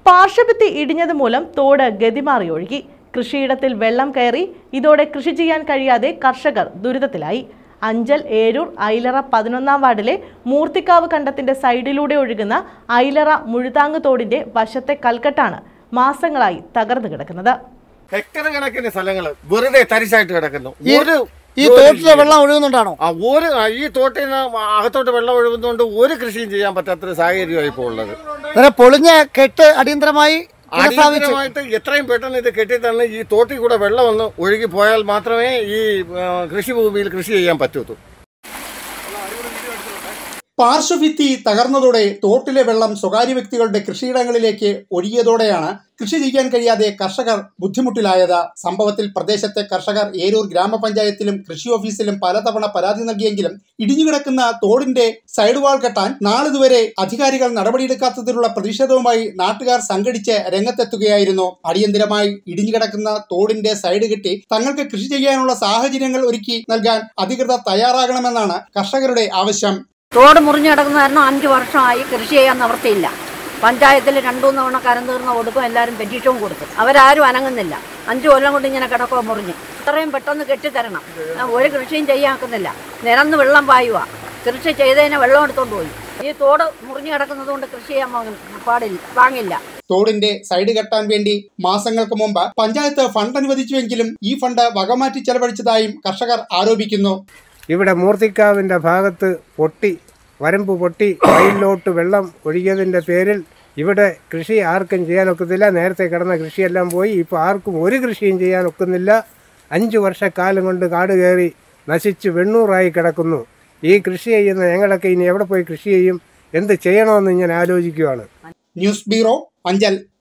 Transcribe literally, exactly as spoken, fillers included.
പാർശ്വഭിത്തി ഇടിഞ്ഞത് മൂലം തോട് ഗതിമാറി ഒഴുകി. കൃഷിയിടത്തിൽ വെള്ളം കയറി. ഇതോടെ കൃഷി ചെയ്യാൻ കഴിയാതെ കർഷകർ ദുരിതത്തിലായി. അഞ്ചൽ, ഏരൂർ, ഐലറ പതിനൊന്നാം വാർഡിലെ മൂർത്തിക്കാവ് കണ്ടത്തിന്റെ സൈഡിലൂടെ ഒഴുകുന്ന ഐലറ മുഴുതാങ് തോടിന്റെ വശത്തെ കൽക്കെട്ടാണ് മാസങ്ങളായി തകർന്നു കിടക്കുന്നത്. ഹെക്ടർ കണക്കിന് സ്ഥലങ്ങൾ വെറുതെ തരിശായിട്ട് കിടക്കുന്നു. ഒരു ഈ തോട്ടിലെ വെള്ളം ഒഴുകുന്നുണ്ടാണോ? ആ ഒരു ഈ തോട്ടിൽ നിന്ന് അകത്തോട്ട് വെള്ളം ഒഴുകുന്നതുകൊണ്ട് ഒരു കൃഷിയും ചെയ്യാൻ പറ്റാത്തൊരു സാഹചര്യമായി ഇപ്പോൾ ഉള്ളത്. പൊളിഞ്ഞ കെട്ട് അടിയന്തരമായി അടിയന്തരമായിട്ട് എത്രയും പെട്ടെന്ന് ഇത് കെട്ടി തന്നെ ഈ തോട്ടിൽ കൂടെ വെള്ളം ഒന്ന് ഒഴുകി പോയാൽ മാത്രമേ ഈ കൃഷിഭൂമിയിൽ കൃഷി ചെയ്യാൻ പറ്റൂ. പാർശ്വഭിത്തി തകർന്നതോടെ തോട്ടിലെ വെള്ളം സ്വകാര്യ വ്യക്തികളുടെ കൃഷിയിടങ്ങളിലേക്ക് ഒഴുകിയതോടെയാണ് കൃഷി ചെയ്യാൻ കഴിയാതെ കർഷകർ ബുദ്ധിമുട്ടിലായത്. സംഭവത്തിൽ പ്രദേശത്തെ കർഷകർ ഏരൂർ ഗ്രാമപഞ്ചായത്തിലും കൃഷി ഓഫീസിലും പലതവണ പരാതി നൽകിയെങ്കിലും ഇടിഞ്ഞുകിടക്കുന്ന തോടിന്റെ സൈഡ് വാൾ കെട്ടാൻ നാളിതുവരെ അധികാരികൾ നടപടിയെടുക്കാത്തതിലുള്ള പ്രതിഷേധവുമായി നാട്ടുകാർ സംഘടിച്ച് രംഗത്തെത്തുകയായിരുന്നു. അടിയന്തരമായി ഇടിഞ്ഞുകിടക്കുന്ന തോടിന്റെ സൈഡ് കെട്ടി തങ്ങൾക്ക് കൃഷി ചെയ്യാനുള്ള സാഹചര്യങ്ങൾ ഒരുക്കി നൽകാൻ അധികൃതർ തയ്യാറാകണമെന്നാണ് കർഷകരുടെ ആവശ്യം. തോട് മുറിഞ്ഞു കിടക്കുന്ന കാരണം അഞ്ച് വർഷമായി കൃഷി ചെയ്യാൻ നിവൃത്തിയില്ല. പഞ്ചായത്തിൽ രണ്ടൂന്ന് തവണ കരം തീർന്ന കൊടുക്കും, എല്ലാവരും പെറ്റീഷനും കൊടുത്തു. അവരാരും അനങ്ങുന്നില്ല. അഞ്ചു കൊല്ലം കൊണ്ട് ഇങ്ങനെ കിടക്കുക മുറിഞ്ഞ്. ഇത്രയും പെട്ടെന്ന് കെട്ടിത്തരണം. ഒരു കൃഷിയും ചെയ്യാക്കുന്നില്ല. നിരന്ന് വെള്ളം പായുക. കൃഷി ചെയ്തതിനെ വെള്ളം എടുത്തോണ്ട് പോയി. ഈ തോട് മുറിഞ്ഞു കിടക്കുന്നത് കൊണ്ട് കൃഷി ചെയ്യാൻ പാടില്ല, വാങ്ങില്ല. തോടിന്റെ സൈഡ് കെട്ടാൻ വേണ്ടി മാസങ്ങൾക്ക് മുമ്പ് പഞ്ചായത്ത് ഫണ്ട് അനുവദിച്ചുവെങ്കിലും ഈ ഫണ്ട് വകമാറ്റി ചെലവഴിച്ചതായും കർഷകർ ആരോപിക്കുന്നു. ഇവിടെ മൂർത്തിക്കാവിൻ്റെ ഭാഗത്ത് പൊട്ടി വരമ്പ് പൊട്ടി വയലിലോട്ട് വെള്ളം ഒഴുകിയതിൻ്റെ പേരിൽ ഇവിടെ കൃഷി ആർക്കും ചെയ്യാനൊക്കത്തില്ല. നേരത്തെ കിടന്ന കൃഷിയെല്ലാം പോയി. ഇപ്പോൾ ആർക്കും ഒരു കൃഷിയും ചെയ്യാനൊക്കുന്നില്ല. അഞ്ച് വർഷക്കാലം കൊണ്ട് കാട് കയറി നശിച്ച് വെണ്ണൂറായി കിടക്കുന്നു. ഈ കൃഷി ചെയ്യുന്ന ഞങ്ങളൊക്കെ ഇനി എവിടെ പോയി കൃഷി ചെയ്യും? എന്ത് ചെയ്യണമെന്ന് ഞാൻ ആലോചിക്കുകയാണ്. News bureau, Anchal.